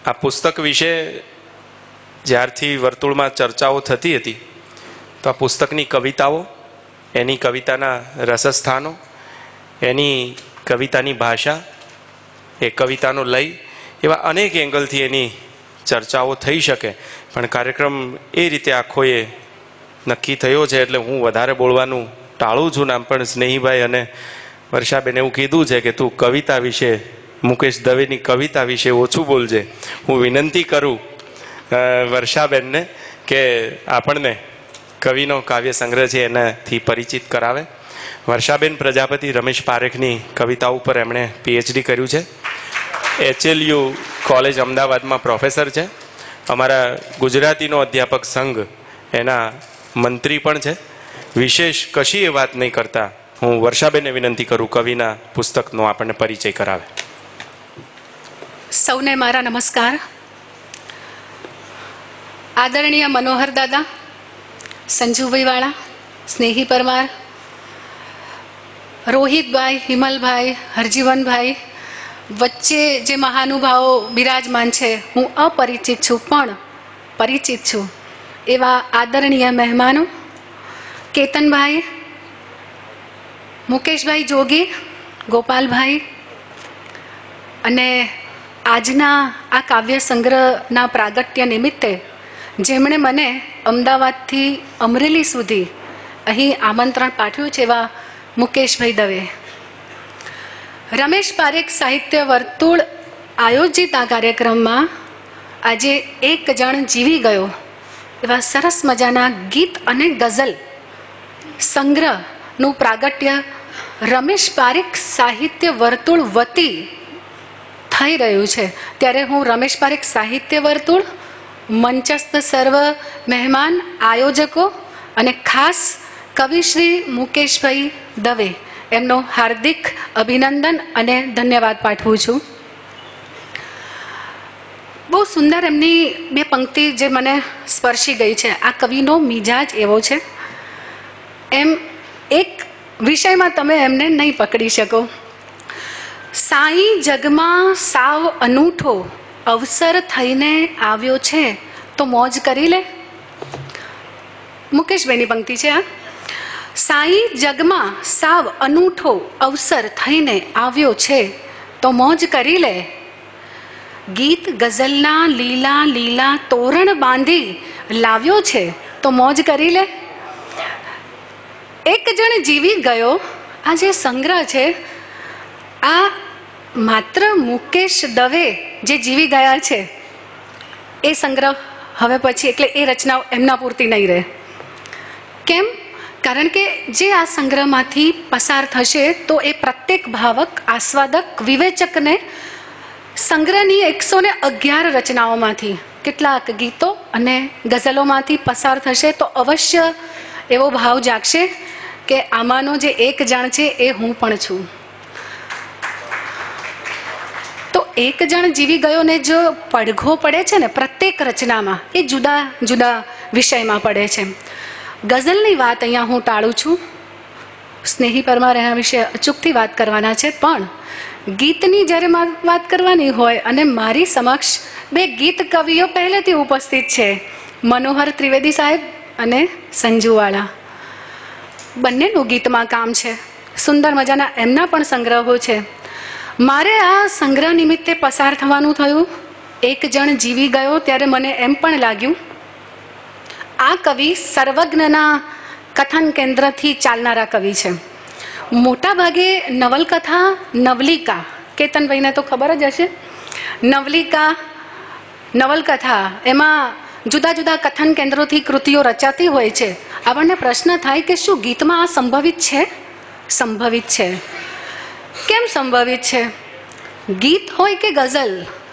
આ પુસ્તક વિશે જ્યારથી વર્તુળમાં ચર્ચાઓ થતી હતી તો આ પુસ્તકની કવિતાઓ, એની કવિતાના રસસ્થાનો, એની કવિતાની ભાષા, એ કવિતાનો લય, એવા અનેક એંગલથી એની ચર્ચાઓ થઈ શકે. પણ કાર્યક્રમ એ રીતે આખો એ નક્કી થયો છે એટલે હું વધારે બોલવાનું ટાળું છું. નામ પણ સ્નેહીભાઈ અને વર્ષાબેન એવું કીધું છે કે તું કવિતા વિશે, મુકેશ દવેની કવિતા વિશે ઓછું બોલજે. હું વિનંતી કરું વર્ષાબેનને કે આપણને કવિનો કાવ્ય સંગ્રહ છે એનાથી પરિચિત કરાવે. વર્ષાબેન પ્રજાપતિ રમેશ પારેખની કવિતા ઉપર એમણે PhD કર્યું છે. HLU કોલેજ અમદાવાદમાં પ્રોફેસર છે. અમારા ગુજરાતીનો અધ્યાપક સંઘ એના મંત્રી પણ છે. વિશેષ કશી એ વાત નહીં કરતા હું વર્ષાબેનને વિનંતી કરું કવિના પુસ્તકનો આપણને પરિચય કરાવે. સૌને મારા નમસ્કાર. આદરણીય મનોહર દાદા, સંજુભાઈ વાળા, સ્નેહી પરમાર, રોહિતભાઈ, હિમલભાઈ, હરજીવનભાઈ, વચ્ચે જે મહાનુભાવો બિરાજમાન છે, હું અપરિચિત છું પણ પરિચિત છું એવા આદરણીય મહેમાનો, કેતનભાઈ, મુકેશભાઈ જોગી, ગોપાલભાઈ, અને આજના આ કાવ્ય સંગ્રહના પ્રાગટ્ય નિમિત્તે જેમણે મને અમદાવાદથી અમરેલી સુધી અહીં આમંત્રણ પાઠવ્યું છે એવા મુકેશભાઈ દવે. રમેશ પારેખ સાહિત્ય વર્તુળ આયોજિત આ કાર્યક્રમમાં આજે એક જણ જીવી ગયો એવા સરસ મજાના ગીત અને ગઝલ સંગ્રહનું પ્રાગટ્ય રમેશ પારેખ સાહિત્ય વર્તુળ વતી થઈ રહ્યું છે. ત્યારે હું રમેશ પારેખ સાહિત્ય વર્તુળ, મંચસ્થ સર્વ મહેમાન, આયોજકો અને ખાસ કવિશ્રી મુકેશભાઈ દવે એમનો હાર્દિક અભિનંદન અને ધન્યવાદ પાઠવું છું. બહુ સુંદર એમની બે પંક્તિ જે મને સ્પર્શી ગઈ છે. આ કવિનો મિજાજ એવો છે, એમ એક વિષયમાં તમે એમને નહીં પકડી શકો. સાઈ જગમાં સાવ અનૂઠો અવસર થઈને આવ્યો છે તો મોજ કરી લે. મુકેશભાઈની પંક્તિ છે આ. સાઈ જગમાં સાવ અનૂઠો અવસર થઈને આવ્યો છે તો મોજ કરી લે. ગીત ગઝલના લીલા લીલા તોરણ બાંધી લાવ્યો છે તો મોજ કરી લે. એક જણ જીવી ગયો, આ જે સંગ્રહ છે આ માત્ર મુકેશ દવે જે જીવી ગયા છે એ સંગ્રહ હવે પછી, એટલે એ રચનાઓ એમના પૂરતી નહીં રહે. કેમ? કારણ કે જે આ સંગ્રહમાંથી પસાર થશે તો એ પ્રત્યેક ભાવક, આસ્વાદક, વિવેચકને સંગ્રહની 111 રચનાઓમાંથી કેટલાક ગીતો અને ગઝલોમાંથી પસાર થશે તો અવશ્ય એવો ભાવ જાગશે કે આમાંનો જે એક જણ છે એ હું પણ છું. તો એક જણ જીવી ગયો ને જો પડઘો પડે છે ને પ્રત્યેક રચનામાં, એ જુદા જુદા વિષયમાં પડે છે. ગઝલની વાત અહીંયા હું ટાળું છું. સ્નેહી પરમાર એના વિશે અચૂકથી વાત કરવાના છે, પણ ગીતની જ્યારે વાત કરવાની હોય અને મારી સમક્ષ બે ગીત કવિઓ પહેલેથી ઉપસ્થિત છે, મનોહર ત્રિવેદી સાહેબ અને સંજુવાળા. બંનેનું ગીતમાં કામ છે. સુંદર મજાના એમના પણ સંગ્રહો છે. મારે આ સંગ્રહ નિમિત્તે પસાર થવાનું થયું. એક જણ જીવી ગયો ત્યારે મને એમ પણ લાગ્યું આ કવિ સર્વજ્ઞના કથન કેન્દ્રથી ચાલનારા કવિ છે. મોટા ભાગે નવલકથા, નવલિકા, કેતનભાઈને તો ખબર જ હશે, નવલિકા, નવલકથા, એમાં જુદા જુદા કથન કેન્દ્રોથી કૃતિઓ રચાતી હોય છે. આપણને પ્રશ્ન થાય કે શું ગીતમાં આ સંભવિત છે? સંભવિત છે. કેમ સંભવિત છે? ગીત હોય કે ગઝલ,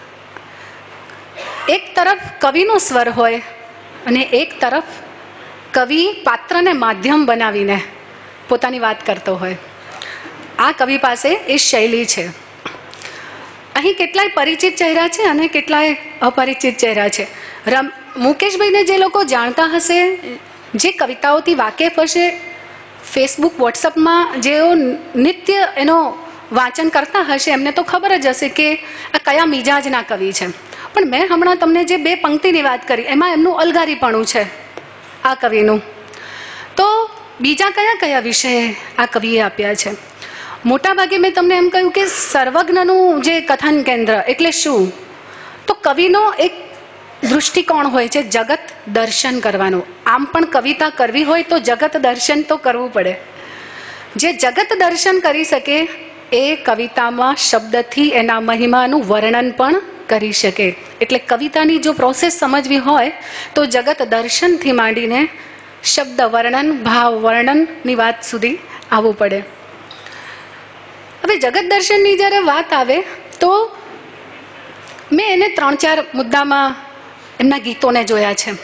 એક તરફ કવિનો સ્વર હોય અને એક તરફ કવિ પાત્રને માધ્યમ બનાવીને પોતાની વાત કરતો હોય. આ કવિ પાસે એ શૈલી છે. અહીં કેટલાય પરિચિત ચહેરા છે અને કેટલાય અપરિચિત ચહેરા છે. મુકેશભાઈને જે લોકો જાણતા હશે, જે કવિતાઓથી વાકેફ હશે, ફેસબુક, વોટ્સઅપમાં જેઓ નિત્ય એનો વાંચન કરતા હશે, એમને તો ખબર જ હશે કે આ કયા મિજાજના કવિ છે. પણ મેં હમણાં તમને જે 2 પંક્તિની વાત કરી એમાં એમનું અલગારીપણું છે આ કવિનું. તો બીજા કયા કયા વિષય આ કવિએ આપ્યા છે? મોટાભાગે મેં તમને એમ કહ્યું કે સર્વજ્ઞનું જે કથન કેન્દ્ર એટલે શું? તો કવિનો એક દૃષ્ટિકોણ હોય છે જગત દર્શન કરવાનું. આમ પણ કવિતા કરવી હોય તો જગત દર્શન તો કરવું પડે. જે જગત દર્શન કરી શકે એ કવિતામાં શબ્દથી એના મહિમાનું વર્ણન પણ કરી શકે. એટલે કવિતાની જો પ્રોસેસ સમજવી હોય તો જગત દર્શનથી માંડીને શબ્દ વર્ણન, ભાવ વર્ણનની વાત સુધી આવવું પડે. હવે જગત દર્શનની જ્યારે વાત આવે તો મેં એને 3-4 મુદ્દામાં એમના ગીતોને જોયા છે.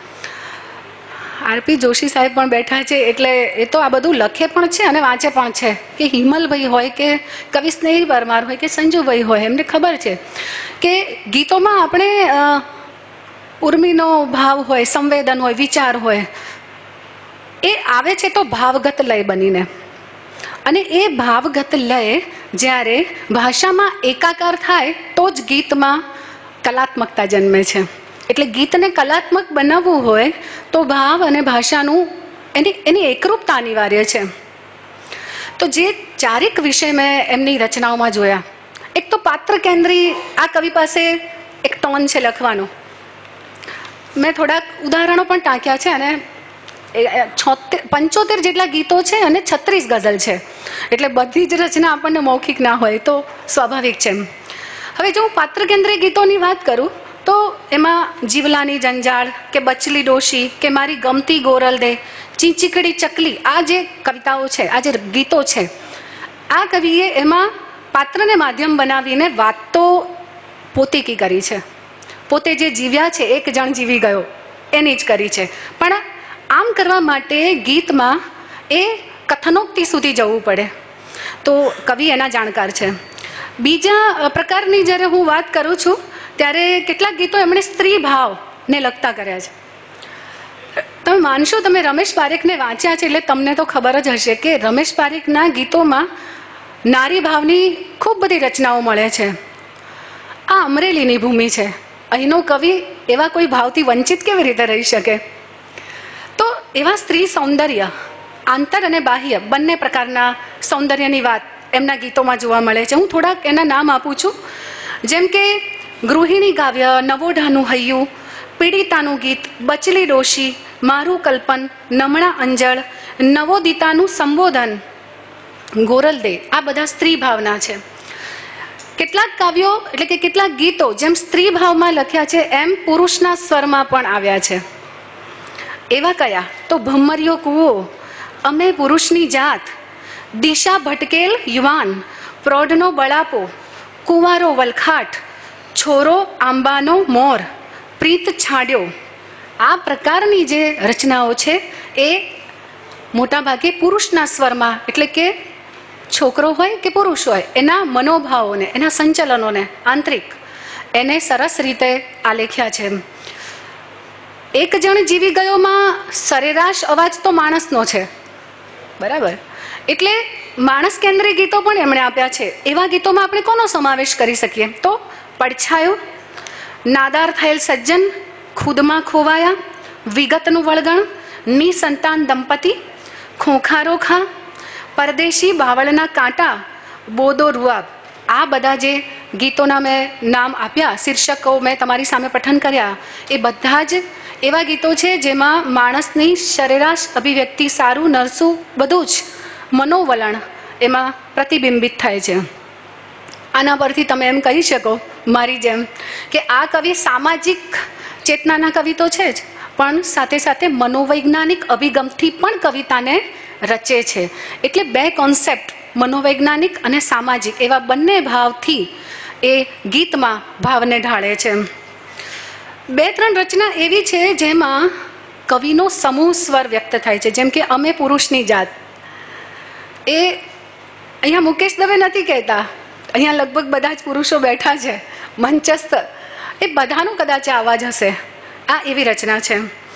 આરપી જોશી સાહેબ પણ બેઠા છે એટલે એ તો આ બધું લખે પણ છે અને વાંચે પણ છે. કે હિમલભાઈ હોય કે કવિ સ્નેહી પરમાર હોય કે સંજુભાઈ હોય, એમને ખબર છે કે ગીતોમાં આપણે ઉર્મિનો ભાવ હોય, સંવેદન હોય, વિચાર હોય, એ આવે છે તો ભાવગત લય બનીને. અને એ ભાવગત લય જ્યારે ભાષામાં એકાકાર થાય તો જ ગીતમાં કલાત્મકતા જન્મે છે. એટલે ગીતને કલાત્મક બનાવવું હોય તો ભાવ અને ભાષાનું એની એકરૂપતા અનિવાર્ય છે. તો જે 4 વિષય મેં એમની રચનાઓમાં જોયા, એક તો પાત્ર કેન્દ્રી આ કવિ પાસે એક ટોન છે લખવાનો. મેં થોડાક ઉદાહરણો પણ ટાંક્યા છે અને 75 જેટલા ગીતો છે અને 36 ગઝલ છે. એટલે બધી જ રચના આપણને મૌખિક ના હોય તો સ્વાભાવિક છે. હવે જો હું પાત્ર કેન્દ્રીય ગીતોની વાત કરું તો એમાં જીવલાની જંજાળ કે બચલી ડોશી કે મારી ગમતી ગોરલ દે, ચીંચીકડી ચકલી, આ જે કવિતાઓ છે, આ જે ગીતો છે, આ કવિએ એમાં પાત્રને માધ્યમ બનાવીને વાત તો પોતીકી કરી છે. પોતે જે જીવ્યા છે, એક જણ જીવી ગયો એની જ કરી છે. પણ આમ કરવા માટે ગીતમાં એ કથનોક્તિ સુધી જવું પડે. તો કવિ એના જાણકાર છે. બીજા પ્રકારની જ્યારે હું વાત કરું છું ત્યારે કેટલાક ગીતો એમણે સ્ત્રી ભાવને લગતા કર્યા છે. તમે માનશો, તમે રમેશ પારેખને વાંચ્યા છે એટલે તમને તો ખબર જ હશે કે રમેશ પારેખના ગીતોમાં નારી ભાવની ખૂબ બધી રચનાઓ મળે છે. આ અમરેલીની ભૂમિ છે. અહીંનો કવિ એવા કોઈ ભાવથી વંચિત કેવી રીતે રહી શકે? તો એવા સ્ત્રી સૌંદર્ય, આંતર અને બાહ્ય બંને પ્રકારના સૌંદર્યની વાત એમના ગીતોમાં જોવા મળે છે. હું થોડાક એના નામ આપું છું. જેમ કે ગૃહિણી કાવ્ય, નવોઢાનું હૈયું, પીડિતાનું ગીત, બચલી ડોશી, મારું કલ્પન, નમણા અંજળ, નવોદિતાનું સંબોધન, ગોરલ દે, આ બધા સ્ત્રી ભાવના છે. કેટલાક કાવ્યો એટલે કે કેટલાક ગીતો જેમ સ્ત્રી ભાવમાં લખ્યા છે એમ પુરુષના સ્વરમાં પણ આવ્યા છે. એવા કયા? તો ભમરિયો કૂવો, અમે પુરુષની જાત, દિશા ભટકેલ યુવાન, પ્રૌઢનો બળાપો, કુંવારો વલખાટ, છોરો આંબાનો મોર, પ્રીત છાડ્યો. આ પ્રકારની જે રચનાઓ છે એ મોટાભાગે પુરુષના સ્વરમાં, એટલે કે છોકરો હોય કે પુરુષ હોય એના મનોભાવોને, એના સંચલનોને, આંતરિક, એને સરસ રીતે આલેખ્યા છે. એક જણ જીવી ગયોમાં સરેરાશ અવાજ તો માણસનો છે, બરાબર? એટલે માણસ કેન્દ્રીય ગીતો પણ એમણે આપ્યા છે. એવા ગીતોમાં આપણે કોનો સમાવેશ કરી શકીએ? તો પડછાયો, નાદાર થયેલ સજ્જન, ખુદમાં ખોવાયા, વિગતનું વળગણ, નિસંતાન દંપતી, ખોખારો ખા, પરદેશી બાવળના કાંટા, બોદો રૂઆબ. આ બધા જે ગીતોના મેં નામ આપ્યા, શીર્ષકો મેં તમારી સામે પઠન કર્યા, એ બધા જ એવા ગીતો છે જેમાં માણસની સરેરાશ અભિવ્યક્તિ, સારું નરસું બધું જ મનોવલણ એમાં પ્રતિબિંબિત થાય છે. આના પરથી તમે એમ કહી શકો મારી જેમ કે આ કવિ સામાજિક ચેતનાના કવિ તો છે જ, પણ સાથે સાથે મનોવૈજ્ઞાનિક અભિગમથી પણ કવિતાને રચે છે. એટલે 2 કોન્સેપ્ટ, મનોવૈજ્ઞાનિક અને સામાજિક, એવા બંને ભાવથી એ ગીતમાં ભાવને ઢાળે છે. 2-3 રચના એવી છે જેમાં કવિનો સમૂહ સ્વર વ્યક્ત થાય છે. જેમ કે અમે પુરુષની જાત, એ અહીંયા મુકેશ દવે નથી કહેતા, અહીંયા લગભગ બધા જ પુરુષો બેઠા છે મંચસ્થ, એ બધાનો કદાચ અવાજ હશે. આ એવી રચના છે.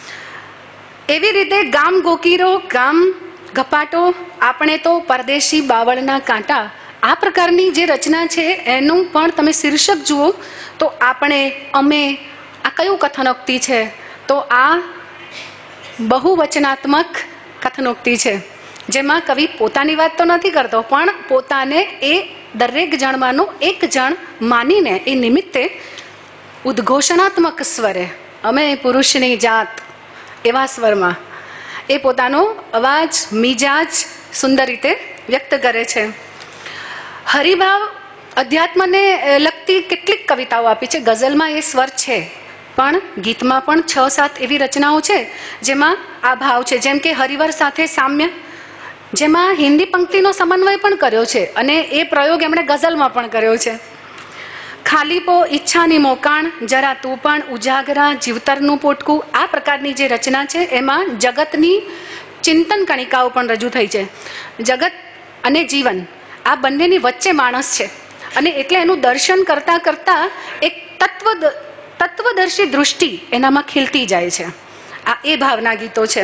એવી રીતે ગામ ગોકીરો, ગામ ગપાટો, આપણે તો પરદેશી બાવળના કાંટા, આ પ્રકારની જે રચના છે એનું પણ તમે શીર્ષક જુઓ તો આપણે, અમે, આ કયું કથનોક્તિ છે? તો આ બહુવચનાત્મક કથનોક્તિ છે, જેમાં કવિ પોતાની વાત તો નથી કરતો, પણ પોતાને એ દરેક જણમાંનો એક જણ માનીને એ નિમિત્તે ઉદ્ઘોષણાત્મક સ્વરે, અમે પુરુષની જાત, એવા સ્વરમાં એ પોતાનો અવાજ, મિજાજ સુંદર રીતે વ્યક્ત કરે છે. હરિભાવ, અધ્યાત્મને લગતી કેટલીક કવિતાઓ આપી છે. ગઝલમાં એ સ્વર છે, પણ ગીતમાં પણ 6-7 એવી રચનાઓ છે જેમાં આ ભાવ છે. જેમ કે હરિવર સાથે સામ્ય, જેમાં હિન્દી પંક્તિનો સમન્વય પણ કર્યો છે અને એ પ્રયોગ એમણે ગઝલમાં પણ કર્યો છે. ખાલીપો, ઈચ્છાની મોકાણ, જરા તું પણ ઉજાગરા, જીવતરનું પોટકું, આ પ્રકારની જે રચના છે એમાં જગતની ચિંતન કણિકાઓ પણ રજૂ થઈ છે. જગત અને જીવન આ બંનેની વચ્ચે માણસ છે અને એટલે એનું દર્શન કરતા કરતા એક તત્વદર્શી દૃષ્ટિ એનામાં ખીલતી જાય છે. આ એ ભાવના ગીતો છે.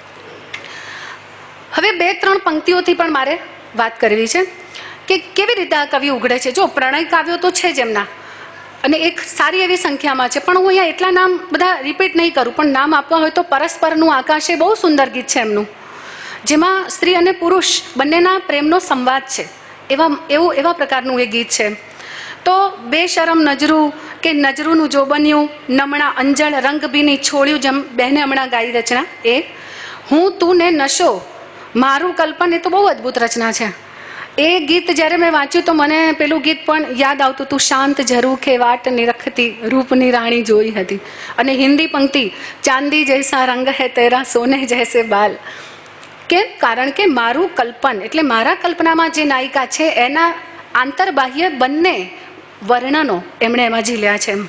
હવે 2-3 પંક્તિઓથી પણ મારે વાત કરવી છે કે કેવી રીતે આ કવિ ઉઘડે છે. જો પ્રણય કાવ્યો તો છે જ એમના, અને એક સારી એવી સંખ્યામાં છે, પણ હું અહીંયા એટલા નામ બધા રિપીટ નહીં કરું, પણ નામ આપવા હોય તો પરસ્પરનું આકાશ, એ બહુ સુંદર ગીત છે એમનું, જેમાં સ્ત્રી અને પુરુષ બંનેના પ્રેમનો સંવાદ છે. એવા પ્રકારનું એ ગીત છે. તો બેશરમ નજરું કે નજરુનું જો બન્યું, નમણા અંજળ રંગભીની છોડ્યું, જેમ બહેને હમણાં ગાઈ રચના, એ હું તું ને નશો મારું કલ્પન, એ તો બહુ અદભુત રચના છે. એ ગીત જ્યારે મેં વાંચ્યું તો મને પેલું ગીત પણ યાદ આવતું હતું, શાંત ઝરૂખે વાટ નિરખતી, રૂપની રાણી જોઈ હતી. અને હિન્દી પંક્તિ, ચાંદી જૈસા રંગ હૈ તેરા, સોને જૈસે બાલ. કેમ? કારણ કે મારું કલ્પન એટલે મારા કલ્પનામાં જે નાયિકા છે એના આંતરબાહ્ય બંને વર્ણનો એમણે એમાં ઝીલ્યા છે.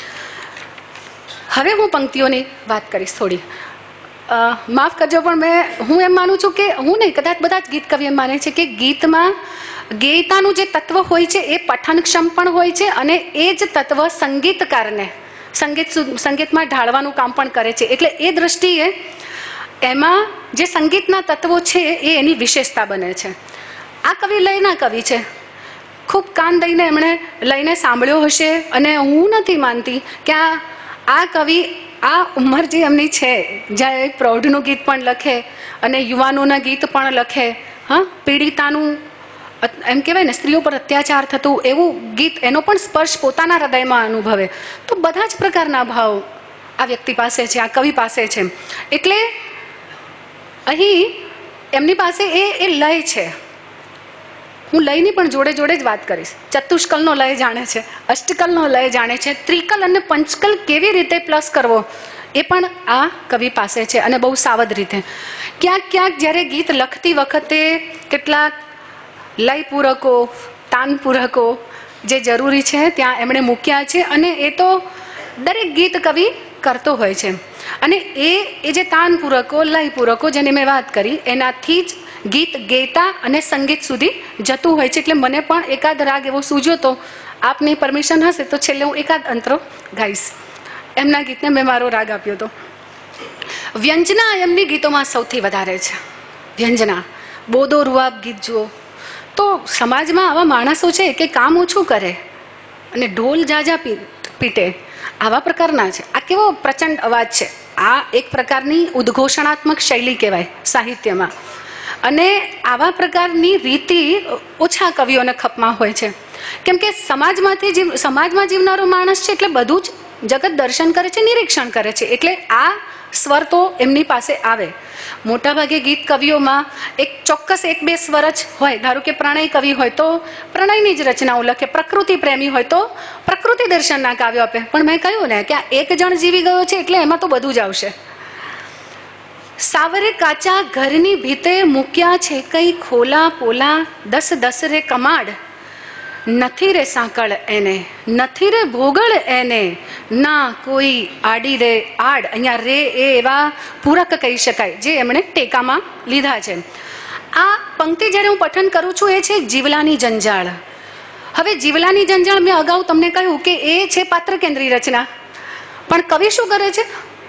હવે હું પંક્તિઓની વાત કરીશ થોડી. માફ કરજો, પણ હું એમ માનું છું કે હું નહીં, કદાચ બધા જ ગીત કવિ એમ માને છે કે ગીતમાં ગેયતાનું જે તત્વ હોય છે એ પઠનક્ષમ પણ હોય છે અને એ જ તત્વ સંગીતકારને સંગીતમાં ઢાળવાનું કામ પણ કરે છે. એટલે એ દ્રષ્ટિએ એમાં જે સંગીતના તત્વો છે એ એની વિશેષતા બને છે. આ કવિ લયના કવિ છે. ખૂબ કાન દઈને એમણે લઈને સાંભળ્યો હશે, અને હું નથી માનતી કે આ કવિ આ ઉંમર જે એમની છે, જ્યારે પ્રૌઢનું ગીત પણ લખે અને યુવાનોના ગીત પણ લખે, પીડિતાનું એમ કહેવાય ને, સ્ત્રીઓ પર અત્યાચાર થતું એવું ગીત, એનો પણ સ્પર્શ પોતાના હૃદયમાં અનુભવે, તો બધા જ પ્રકારના ભાવ આ વ્યક્તિ પાસે છે, આ કવિ પાસે છે. એટલે અહીં એમની પાસે એ લય છે. હું લયની પણ જોડે જોડે જ વાત કરીશ. ચતુષ્કલનો લય જાણે છે, અષ્ટકલનો લય જાણે છે, ત્રિકલ અને પંચકલ કેવી રીતે પ્લસ કરવો એ પણ આ કવિ પાસે છે, અને બહુ સાવધ રીતે. ક્યાંક ક્યાંક જ્યારે ગીત લખતી વખતે કેટલાક લય પૂરકો, તાન પૂરકો જે જરૂરી છે ત્યાં એમણે મૂક્યા છે, અને એ તો દરેક ગીત કવિ કરતો હોય છે. અને એ જે તાન પૂરકો, લય પૂરકો જેની મેં વાત કરી, એનાથી જ ગીત ગેતા અને સંગીત સુધી જતું હોય છે. એટલે મને પણ એકાદ રાગ એવો સૂઝ્યો તો આપની પરમિશન હશે તો છેલ્લે હું એકાદ અંતરો ગાઈશ. એમના ગીતને મેં મારો રાગ આપ્યો હતો. વ્યંજના એમની ગીતોમાં સૌથી વધારે છે. વ્યંજના, બોદો રૂઆબ ગીત જુઓ તો સમાજમાં આવા માણસો છે કે કામ ઓછું કરે અને ઢોલ જાજા પીટે, આવા પ્રકારના છે. આ કેવો પ્રચંડ અવાજ છે. આ એક પ્રકારની ઉદ્ઘોષણાત્મક શૈલી કહેવાય સાહિત્યમાં, અને આવા પ્રકારની રીતિ ઓછા કવિઓને ખપમાં હોય છે. કેમ કે સમાજમાં જીવનારો માણસ છે એટલે બધું જ જગત દર્શન કરે છે, નિરીક્ષણ કરે છે, એટલે આ સ્વર તો એમની પાસે આવે. મોટાભાગે ગીત કવિઓમાં એક ચોક્કસ 1-2 સ્વર જ હોય. ધારો કે પ્રણય કવિ હોય તો પ્રણયની જ રચનાઓ લખે, પ્રકૃતિ પ્રેમી હોય તો પ્રકૃતિ દર્શનના કાવ્યો આપે. પણ મેં કહ્યું ને કે આ એક જણ જીવી ગયો છે એટલે એમાં તો બધું જ આવશે. સાવરે કાચા ઘરની ભીતે મૂક્યા છે કઈ ખોલા પોલા, 10 રે કમાડ, નથી રે સાંકળ એને, નથી રે ભોગળ એને, ના કોઈ આડી રે આડ. અહીંયા રે એ એવા પૂરક કહી શકાય જે એમણે ટેકામાં લીધા છે. આ પંક્તિ જ્યારે હું પઠન કરું છું એ છે જીવલાની જંજાળ. હવે જીવલાની જંજાળ મેં અગાઉ તમને કહ્યું કે એ છે પાત્ર કેન્દ્રી રચના, પણ કવિ શું કરે છે,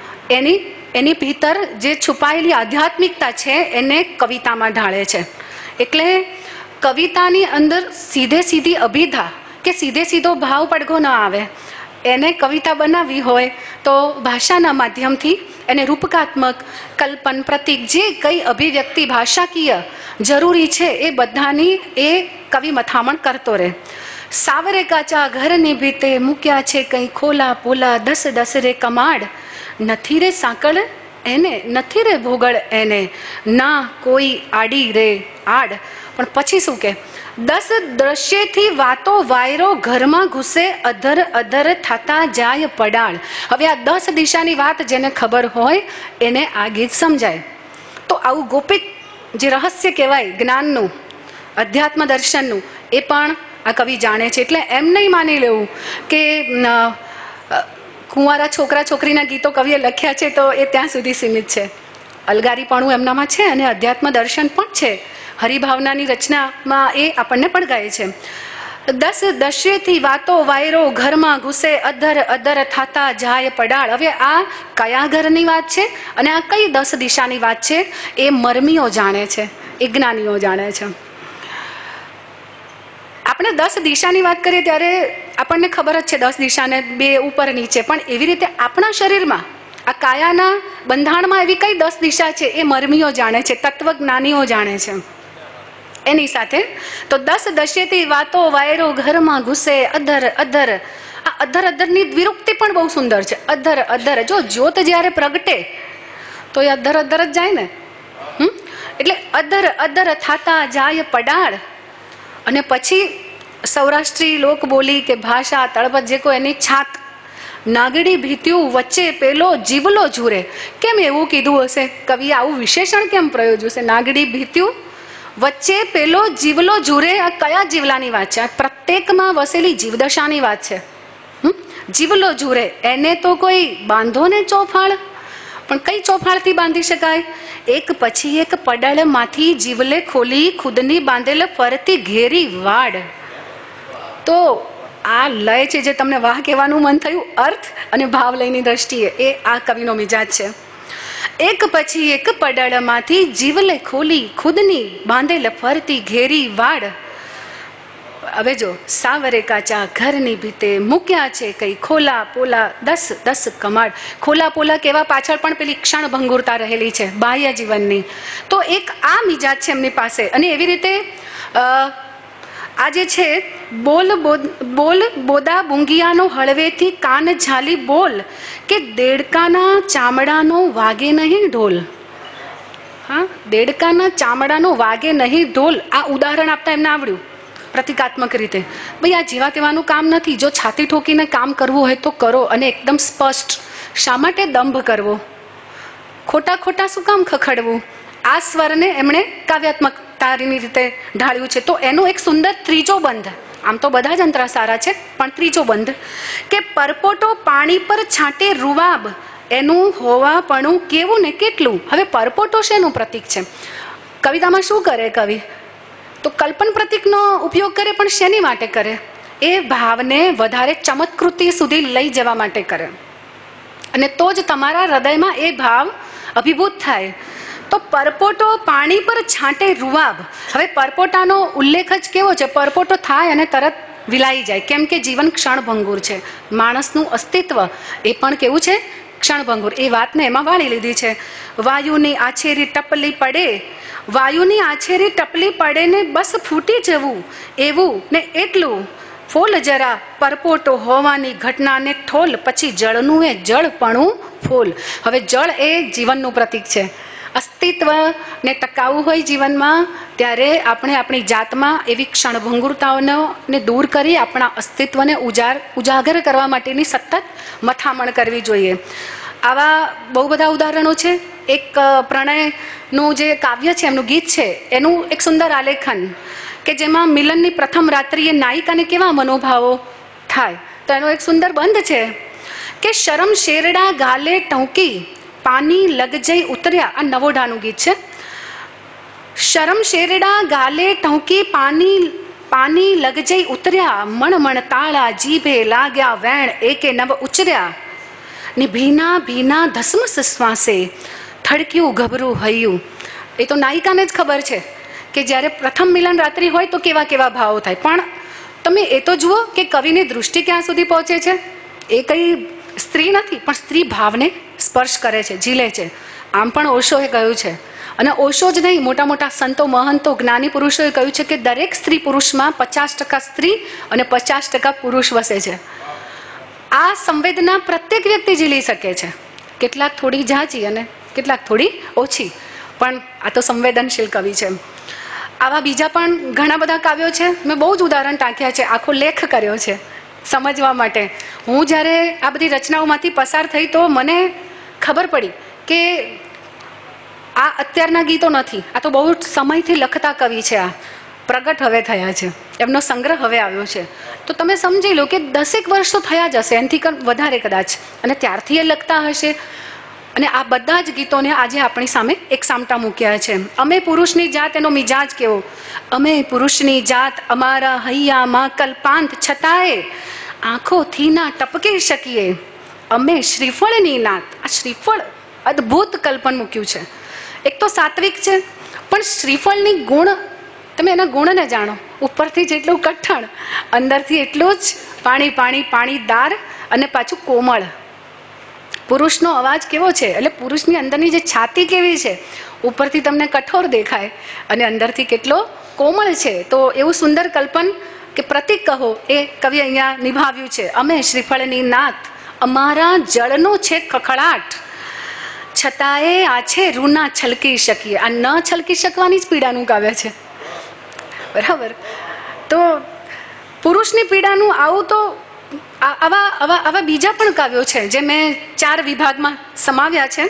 એની ભીતર જે છુપાયેલી આધ્યાત્મિકતા છે એને કવિતામાં ઢાળે છે. એટલે કવિતાની અંદર સીધી અભિધા કે સીધો ભાવ પડઘો ન આવે. એને કવિતા બનાવવી હોય તો ભાષાના માધ્યમથી એને રૂપકાત્મક, કલ્પન, પ્રતીક, જે કઈ અભિવ્યક્તિ ભાષાકીય જરૂરી છે એ બધાની એ કવિ મથામણ કરતો રહે. સાવરે કાચા ઘરની ભીતે મૂક્યા છે કંઈ ખોલા પોલા, 10 રે કમાડ, નથી રે સાંકળ એને, નથી રે ભોગળ એને, ના કોઈ આડી રે આડ. પણ પછી શું કે, 10 દ્રશ્યથી વાતો વાયરો ઘરમાં ઘૂસે, અધર થતા જાય પડાળ. હવે આ 10 દિશાની વાત જેને ખબર હોય એને આ ગીત સમજાય. તો આવું ગોપિત જે રહસ્ય કહેવાય જ્ઞાનનું, અધ્યાત્મ દર્શનનું, એ પણ આ કવિ જાણે છે. એટલે એમ નહીં માની લેવું કે કુંવારા છોકરા છોકરીના ગીતો કવિએ લખ્યા છે તો એ ત્યાં સુધી સીમિત છે. અલગારીપણું એમનામાં છે અને અધ્યાત્મ દર્શન પણ છે. હરિભાવનાની રચનામાં એ આપણને પણ ગાય છે. 10 દ્રશ્યથી વાતો વાયરો ઘરમાં ઘૂસે, અધર થાતા જાય પડાળ. હવે આ કયા ઘરની વાત છે અને આ કઈ 10 દિશાની વાત છે એ મરમીઓ જાણે છે, એ જ્ઞાનીઓ જાણે છે. આપણે 10 દિશાની વાત કરીએ ત્યારે આપણને ખબર જ છે 10 દિશાને 2 ઉપર નીચે, પણ એવી રીતે આપણા શરીરમાં આ કાયાના બંધાણમાં એવી કઈ 10 દિશા છે એ મરમીઓ જાણે છે, તત્વજ્ઞાનીઓ જાણે છે. એની સાથે તો 10 દ્રશ્યથી વાતો વાયરો ઘરમાં ઘૂસે, અધર. આ અધરની દ્વિરુક્તિ પણ બહુ સુંદર છે. અધર જો જ્યોત જ્યારે પ્રગટે તો એ અધર જ જાય ને. એટલે અધર થાતા જાય પડાળ. અને પછી સૌરાષ્ટ્રી લોક બોલી કે ભાષા તળપદ જે કોઈ એની છાત, નાગડી ભીત્યું વચ્ચે પેલો જીવલો ઝૂરે. કેમ એવું કીધું હશે કવિએ? આવું વિશેષણ કેમ પ્રયોજ્યું છે? નાગડી ભીત્યું વચ્ચે પેલો જીવલો ઝૂરે. આ કયા જીવલાની વાત છે? આ પ્રત્યેકમાં વસેલી જીવદશાની વાત છે. જીવલો ઝૂરે એને તો કોઈ બાંધો ને ચોફાળ, પણ કઈ ચોફાળથી બાંધી શકાય? એક પછી એક પડળમાંથી જીવલે ખોલી, ખુદની બાંધેલે ફરતી ઘેરી વાડ. તો આ લય છે જે તમને વાહ કહેવાનું મન થયું, અર્થ અને ભાવ લયની દ્રષ્ટિએ, એ આ કવિનો મિજાજ છે. એક પછી એક પડળમાંથી જીવલે ખોલી, ખુદની બાંધેલ ફરતી ઘેરી વાડ. હવે જો, સાવરે કાચા ઘરની ભીતે મૂક્યા છે કઈ ખોલા પોલા, 10 કમાડ. ખોલા પોલા કેવા પાછળ પણ પેલી ક્ષણ ભંગુરતા રહેલી છે બાહ્ય જીવનની. તો એક આ મિજાજ છે એમની પાસે. અને એવી રીતે આ જે છે, બોલ બોદા બુંગિયાનો હળવેથી કાન ઝાલી બોલ, કે દેડકાના ચામડાનો વાગે નહીં ઢોલ. હા, દેડકાના ચામડાનો વાગે નહીં ઢોલ. આ ઉદાહરણ આપતા એમને આવડ્યું પ્રતિકાત્મક રીતે. ભાઈ આ જેવા તેવાનું કામ નથી. જો છાતી ઠોકીને કામ કરવું હોય તો કરો, અને એકદમ સ્પષ્ટ. શા માટે દંભ કરવો? ખોટા શું કામ ખખડવું? આ સ્વરને એમણે કાવ્યાત્મકતાની રીતે ઢાળ્યું છે. તો એનો એક સુંદર ત્રીજો બંધ, આમ તો બધા જ અંતરા સારા છે, પણ ત્રીજો બંધ કે પરપોટો પાણી પર છાંટે રૂવાબ, એનું હોવાપણું કેવું ને કેટલું. હવે પરપોટો શેનું પ્રતીક છે? કવિતામાં શું કરે કવિ? તો કલ્પન પ્રતીકનો ઉપયોગ કરે, પણ શેની માટે કરે? એ ભાવને વધારે ચમત્કૃતિ સુધી લઈ જવા માટે કરે, અને તો જ તમારા હૃદયમાં એ ભાવ અભિભૂત થાય. તો પરપોટો પાણી પર છાંટે રૂવાબ. હવે પરપોટાનો ઉલ્લેખ જ કેવો છે? પરપોટો થાય અને તરત વિલાઈ જાય, કેમ કે જીવન ક્ષણભંગુર છે. માણસનું અસ્તિત્વ એ પણ કેવું છે? ક્ષણભંગુર. એ વાતને એમાં વાળી લીધી છે. વાયુની આછેરી ટપલી પડે, વાયુની આછેરી ટપલી પડે ને બસ ફૂટી જવું, એવું ને એટલું. ફોલ જરા પરપોટો હોવાની ઘટનાને ઠોલ, પછી જળનું એ જળપણું ફોલ. હવે જળ એ જીવનનું પ્રતીક છે. અસ્તિત્વને ટકાવવું હોય જીવનમાં, ત્યારે આપણે આપણી જાતમાં એવી ક્ષણભંગુરતાઓને દૂર કરી આપણા અસ્તિત્વને ઉજાગર કરવા માટેની સતત મથામણ કરવી જોઈએ. આવા બહુ બધા ઉદાહરણો છે. એક પ્રણયનું જે કાવ્ય છે, એમનું ગીત છે, એનું એક સુંદર આલેખન કે જેમાં મિલનની પ્રથમ રાત્રિએ નાયિકાને કેવા મનોભાવો થાય. તો એનો એક સુંદર બંધ છે કે શરમ શેરડા ગાલે ટંકી, પાણી લગ જઈ ઉતર્યા. આ નવોઢાનું ગીત છે. શરમ શેરડા ગાલે ટંકી, પાણી લગ જઈ ઉતર્યા, મણ તાળા જીભે લાગ્યા વેણ, એકે નવ ઉચર્યા, ને ભીના ધસમસ શ્વાસે થડક્યું ગભરું હૈયું. એ તો નાયિકાને જ ખબર છે કે જ્યારે પ્રથમ મિલન રાત્રિ હોય તો કેવા કેવા ભાવો થાય, પણ તમે એ તો જુઓ કે કવિની દૃષ્ટિ ક્યાં સુધી પહોંચે છે. એ કઈ સ્ત્રી નથી, પણ સ્ત્રી ભાવને સ્પર્શ કરે છે, ઝીલે છે. આમ પણ ઓશોએ કહ્યું છે, અને ઓશો જ નહીં, મોટા મોટા સંતો, મહંતો, જ્ઞાની પુરુષોએ કહ્યું છે કે દરેક સ્ત્રી પુરુષમાં 50% સ્ત્રી અને 50% પુરુષ વસે છે. આ સંવેદના પ્રત્યેક વ્યક્તિ ઝીલી શકે છે, કેટલાક થોડી ઝાંચી અને કેટલાક થોડી ઓછી, પણ આ તો સંવેદનશીલ કવિ છે. આવા બીજા પણ ઘણા બધા કાવ્યો છે. મેં બહુ જ ઉદાહરણ ટાંક્યા છે, આખો લેખ કર્યો છે સમજવા માટે. હું જ્યારે આ બધી રચનાઓમાંથી પસાર થઈ તો મને ખબર પડી કે આ અત્યારના ગીતો નથી, આ તો બહુ સમયથી લખતા કવિ છે. આ પ્રગટ હવે થયા છે, એમનો સંગ્રહ હવે આવ્યો છે. તો તમે સમજી લો કે 10 વર્ષ તો થયા જ હશે, એનાથી વધારે કદાચ, અને ત્યારથી એ લખતા હશે. અને આ બધા જ ગીતોને આજે આપણી સામે એક સામટા મૂક્યા છે. અમે પુરુષની જાત, એનો મિજાજ કેવો. અમે પુરુષની જાત, અમારા હૈયામાં કલ્પાંત, છતાંય આંખોથી ના ટપકી શકીએ. અમે શ્રીફળની નાત. આ શ્રીફળ અદ્ભુત કલ્પન મૂક્યું છે. એક તો સાત્વિક છે, પણ શ્રીફળની ગુણ, તમે એના ગુણને જાણો. ઉપરથી જેટલું કઠણ, અંદરથી એટલું જ પાણી પાણી પાણીદાર, અને પાછું કોમળ. પુરુષનો અવાજ કેવો છે, એટલે પુરુષની અંદરની જે છાતી કેવી છે, ઉપરથી તમને કઠોર દેખાય અને અંદરથી કેટલો કોમળ છે. તો એવું સુંદર કલ્પન કે પ્રતીક કહો, એ કવિ અહીંયા નિભાવ્યું છે. અમે શ્રીફળની નાત, અમારા જળનો છે ખખડાટ, છતાંય આ છે રૂના છલકી શકીએ. આ ન છલકી શકવાની જ પીડાનું કાવ્ય છે, બરાબર. તો પુરુષની પીડાનું આવું તો આવા બીજા પણ કાવ્યો છે જે મેં 4 વિભાગમાં સમાવ્યા છે.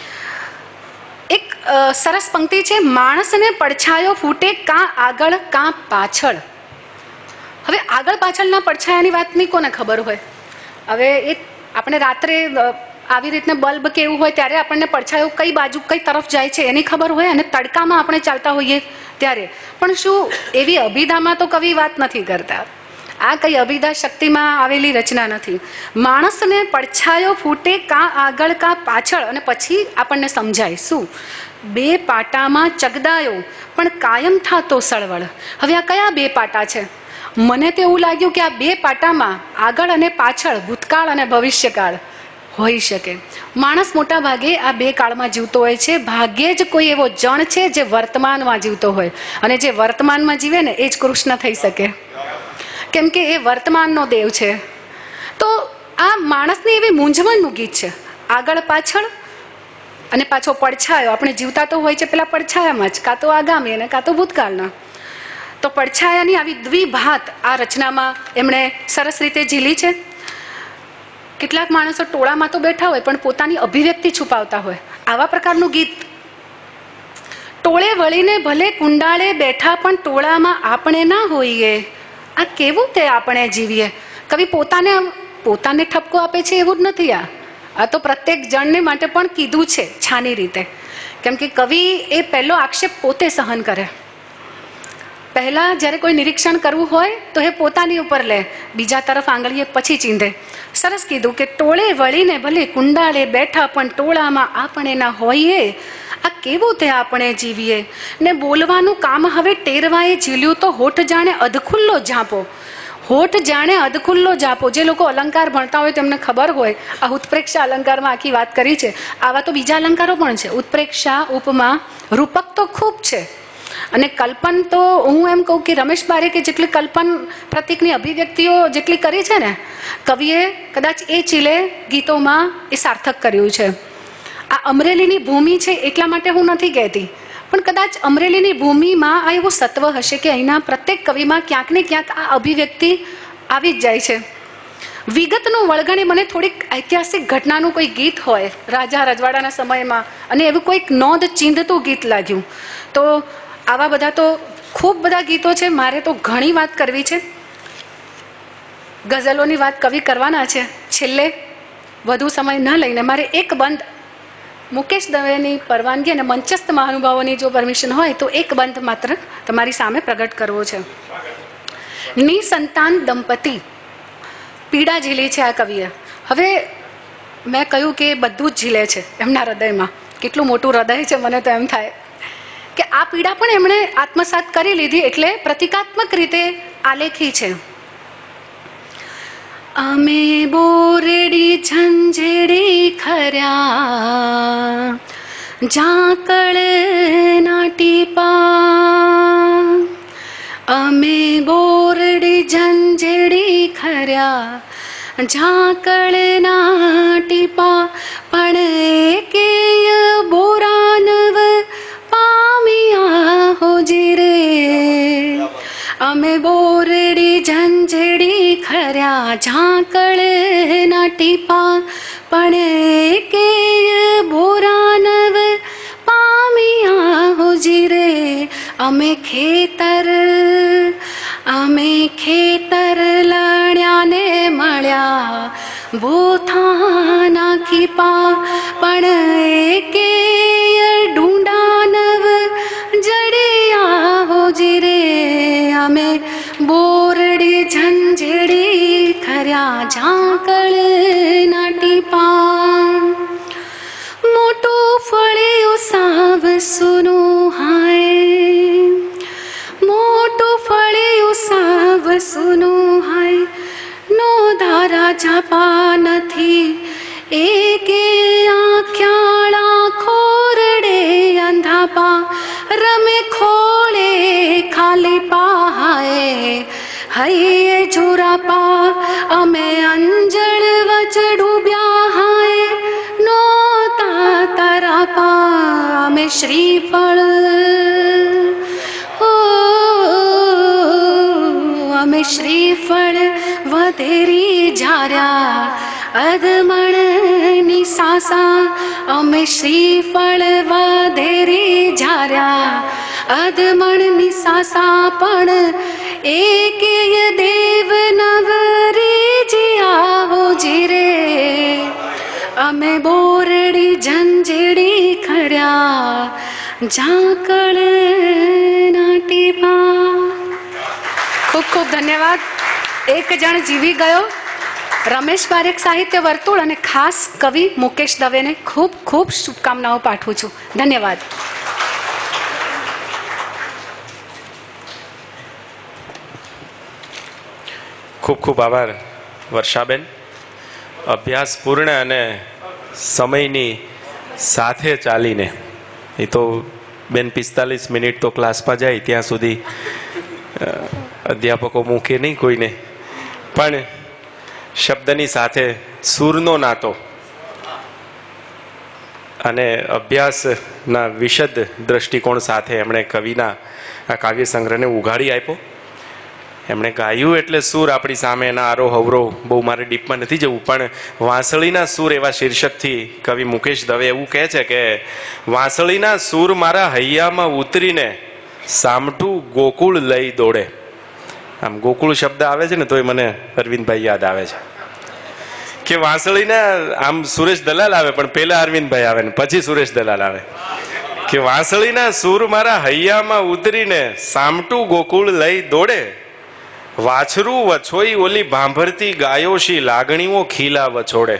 એક સરસ પંક્તિ છે, માણસને પડછાયો ફૂટે કાં આગળ કાં પાછળ. હવે આગળ પાછળના પડછાયાની વાત નહીં કોને ખબર હોય. હવે એ આપણે રાત્રે આવી રીતના બલ્બ કે એવું હોય ત્યારે આપણને પડછાયો કઈ બાજુ કઈ તરફ જાય છે એની ખબર હોય, અને તડકામાં આપણે ચાલતા હોઈએ ત્યારે. પણ શું એવી અભિધામાં તો કવિ વાત નથી કરતા. આ કઈ અભિધા શક્તિમાં આવેલી રચના નથી. માણસને પડછાયો ફૂટે કાં આગળ કાં પાછળ, અને પછી આપણને સમજાય શું. 2 પાટામાં ચગદાયો પણ કાયમ થાતો સળવળ. હવે આ કયા 2 પાટા છે? મને તો એવું લાગ્યું કે આ 2 પાટામાં આગળ અને પાછળ, ભૂતકાળ અને ભવિષ્યકાળ હોઈ શકે. માણસ મોટા ભાગે આ 2 કાળમાં જીવતો હોય છે. ભાગ્યે જ કોઈ એવો જણ છે જે વર્તમાનમાં જીવતો હોય, અને જે વર્તમાનમાં જીવે ને એ જ કૃષ્ણ થઈ શકે, કેમ કે એ વર્તમાનનો દેવ છે. તો આ માણસની એવી મૂંઝવણનું ગીત છે. આગળ પાછળ અને પાછો પડછાયો. આપણે જીવતા તો હોય છે પેલા પડછાયામાં જ, કાં તો આગામી અને કાં તો ભૂતકાળના. તો પડછાયાની આવી દ્વિભાત આ રચનામાં એમણે સરસ રીતે ઝીલી છે. કેટલાક માણસો ટોળામાં તો બેઠા હોય પણ પોતાની અભિવ્યક્તિ છુપાવતા હોય. આવા પ્રકારનું ગીત. ટોળે વળીને ભલે કુંડાળે બેઠા, પણ ટોળામાં આપણે ના હોઈએ. આ કેવું તે આપણે જીવીએ. કવિ પોતાને ઠપકો આપે છે એવું જ નથી. આ તો પ્રત્યેક જણને માટે પણ કીધું છે છાની રીતે, કેમ કે કવિ એ પહેલો આક્ષેપ પોતે સહન કરે. પહેલા જ્યારે કોઈ નિરીક્ષણ કરવું હોય તો એ પોતાની ઉપર લે, બીજા તરફ આંગળીએ પછી ચીંધે. સરસ કીધું કે ટોળે વળીને ભલે કુંડાળે બેઠા, પણ ટોળામાં આપણે ના હોઈએ. આ કેવું તે આપણે જીવીએ. ને બોલવાનું કામ હવે ટેરવાએ ઝીલ્યું તો હોઠ જાણે અધખુલ્લો ઝાંપો. હોઠ જાણે અધખુલ્લો ઝાંપો. જે લોકો અલંકાર ભણતા હોય તેમને ખબર હોય, આ ઉત્પ્રેક્ષા અલંકારમાં આખી વાત કરી છે. આવા તો બીજા અલંકારો પણ છે. ઉત્પ્રેક્ષા, ઉપમા, રૂપક તો ખૂબ છે. અને કલ્પન તો હું એમ કહું કે રમેશ બારીકે જેટલી કલ્પન પ્રતીકની અભિવ્યક્તિઓ જેટલી કરી છે ને, કવિએ કદાચ એ ચીલે ગીતોમાં એ સાર્થક કર્યું છે. આ અમરેલીની ભૂમિ છે એટલા માટે હું નથી કહેતી, પણ કદાચ અમરેલીની ભૂમિમાં આ એવું સત્વ હશે કે અહીંના પ્રત્યેક કવિમાં ક્યાંક ને ક્યાંક આ અભિવ્યક્તિ આવી જ જાય છે. વિગતનું વળગણે મને થોડીક ઐતિહાસિક ઘટનાનું કોઈ ગીત હોય રાજા રજવાડાના સમયમાં, અને એવું કોઈક નોંધ ચીંધતું ગીત લાગ્યું. તો આવા બધા તો ખૂબ બધા ગીતો છે. મારે તો ઘણી વાત કરવી છે. ગઝલોની વાત કવિ કરવાના છે. છેલ્લે વધુ સમય ન લઈને મારે એક બંધ, મુકેશ દવેની પરવાનગી અને મંચસ્થ મહાનુભાવોની જો પરમિશન હોય તો એક બંધ માત્ર તમારી સામે પ્રગટ કરવો છે. નિસંતાન દંપતી પીડા ઝીલી છે આ કવિએ. હવે મેં કહ્યું કે બધું જ ઝીલે છે એમના હૃદયમાં. કેટલું મોટું હૃદય છે મને તો એમ થાય. કે આ પીડા પણ એમણે આત્મસાત કરી લીધી, એટલે પ્રતિકાત્મક રીતે આલેખી છે. અમે બોરડી ઝંઝેડી ખર્યા, ઝાકળ ના ટીપા. અમે બોરડી ઝંઝેડી ખર્યા, ઝાકળ ના ટીપા, પણ એકેય બોરાનવ પામ્યા હોજી રે. અમે બોરડી ઝંઝેડી ખર્યા, ઝાકળ ના ટીપા, પણ એકેય બોરાનવ પામ્યા હોજી રે. અમે ખેતર લણ્યા ને મળ્યા, બોથા નાખી પા, પણ એકેય ડુંડાનવ જડ્યા હોજી રે. અમે બોરડી ઝંઝેડી ખર્યા, ઝાકળ ના ટીપા. મોટું ફળ્યું સાવ સુનું હાય, મોટું ફળ્યું સાવ સુનું હાય. નો ધારા ઝાપા નથી, એકે આખ્યાળા ખોરડે અંધાપા. રમે ખોળે ખાલી પાહાય, હૈયે ઝુરાપા. અમે અંજળ વચ ડૂબ્યા હાય, નોતા તરાપા. અમે શ્રીફળ, અમે શ્રીફળ વધેરી જાર્યા, અધમણની સાસા. અમે શ્રીફળ વધેરી જાર્યા, અધમણની સાસા, પણ એકેય દેવ નવરી જ્યા હોજી રે. અમે બોરડી ઝંઝેડી ખર્યા, ઝાકળ ના ટીપા. ખૂબ ખૂબ ધન્યવાદ. એક જણ જીવી ગયો. રમેશ પારેખ સાહિત્ય વર્તુળ અને ખાસ કવિ મુકેશ દવેને ખૂબ ખૂબ શુભકામનાઓ પાઠવું છું. ધન્યવાદ. ખૂબ ખૂબ આભાર વર્ષાબેન. અભ્યાસ પૂર્ણ અને સમયની સાથે ચાલીને, એ તો બેન 45 મિનિટ તો ક્લાસમાં જાય ત્યાં સુધી અધ્યાપકો મૂકે નહીં કોઈને, પણ શબ્દની સાથે સૂરનો નાતો અને અભ્યાસના વિશદ દ્રષ્ટિકોણ સાથે એમણે કવિના આ કાવ્ય સંગ્રહને ઉઘાડી આપ્યો. એમણે ગાયું એટલે સૂર આપણી સામે, એના આરોહ અવરોહ બહુ મારે ડીપમાં નથી જવું, પણ વાંસળીના સૂર એવા શીર્ષકથી કવિ મુકેશ દવે એવું કહે છે કે વાંસળીના સૂર મારા હૈયામાં ઉતરીને સામઠું ગોકુળ લઈ દોડે. આમ ગોકુળ શબ્દ આવે છે ને તોય મને અરવિંદભાઈ યાદ આવે છે કે વાંસળીના, આમ સુરેશ દલાલ આવે પણ પહેલા અરવિંદભાઈ આવે ને પછી સુરેશ દલાલ આવે, કે વાંસળીના સૂર મારા હૈયામાં ઉતરીને સામઠું ગોકુળ લઈ દોડે. વાછરું વછોઈ ઓલી ભાંભરતી ગાયોશી લાગણીઓ ખીલા વછોડે.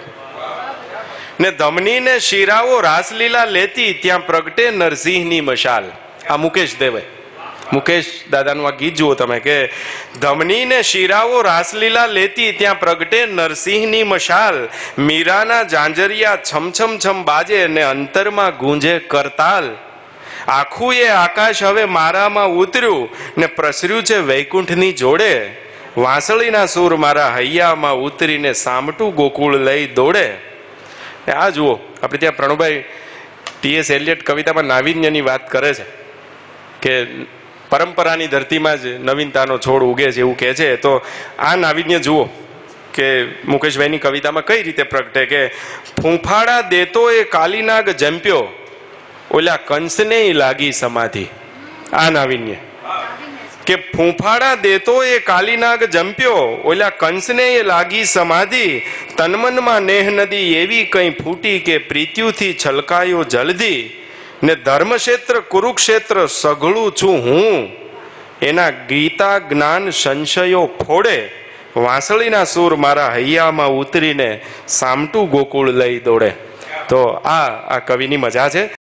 ને ધમનીને શીરાઓ રાસલીલા લેતી ત્યાં પ્રગટે નરસિંહની મશાલ. આ મુકેશ દેવે, મુકેશ દાદાનું આ ગીત જુઓ તમે, કે ધમનીને શીરાઓ રાસલીલા લેતી ત્યાં પ્રગટે નરસિંહની મશાલ. મીરાના જાંજરિયા છમછમ છમ બાજે ને અંતરમાં ગુંજે કરતાલ. આખું એ આકાશ હવે મારામાં ઉતર્યું ને પ્રસર્યું છે વૈકુંઠની જોડે. વાંસળીના સૂર મારા હૈયામાં ઉતરીને સામટું ગોકુળ લઈ દોડે. આ જુઓ, આપણે ત્યાં પ્રણુભાઈ ટી.એસ. એલિયટ કવિતામાં નાવીન્યની વાત કરે છે કે પરંપરાની ધરતીમાં જ નવીનતાનો છોડ ઉગે છે એવું કહે છે. તો આ નાવીન્ય જુઓ કે મુકેશભાઈની કવિતામાં કઈ રીતે પ્રગટે કે ફૂંફાડા દેતો એ કાલીનાગ જંપ્યો, ઓલા કંસને લાગી સમાધિ. આ નાવીન્ય કે ફૂંફાડા દેતો એ કાલીનાગ જંપ્યો, ઓલા કંસને લાગી સમાધિ. તનમનમાં નેહ નદી એવી કઈ ફૂટી કે પ્રીત્યુથી છલકાયો જલ્દી. ને ધર્મક્ષેત્ર કુરુક્ષેત્ર સઘળું છું હું, એના ગીતા જ્ઞાન સંશયો ફોડે. વાંસળીના સૂર મારા હૈયામાં ઉતરીને સામટું ગોકુળ લઈ દોડે. તો આ કવિની મજા છે.